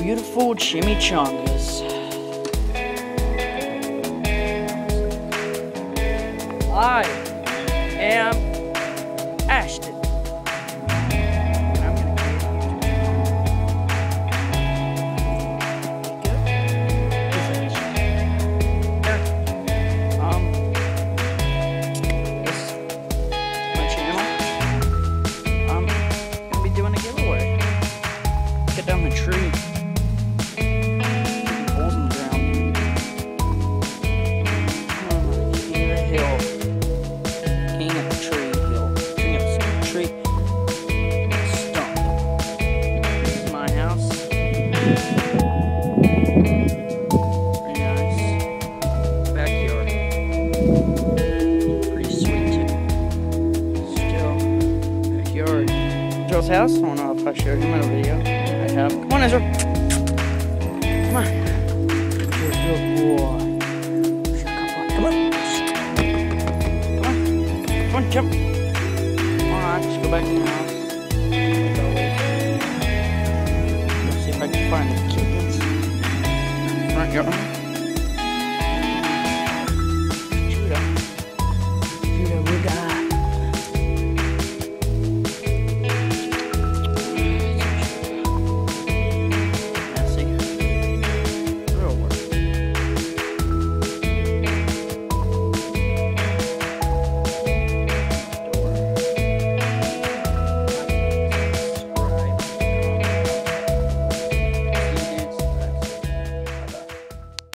beautiful chimichangas. I am Ashton. I'm gonna this is my channel. I'm gonna be doing a giveaway. Get down the tree. Holes in the ground. King of the hill. King of the tree hill. King of the tree stump. This is my house. Pretty nice. Backyard. Pretty sweet too. Still, backyard. Joe's house. I don't know if I showed him in a video. I have. Come on, Ezra. Come on. You're a good boy. Come on. Come on, jump. Alright, just go back in the house. Let's see if I can find the kittens. Front yard.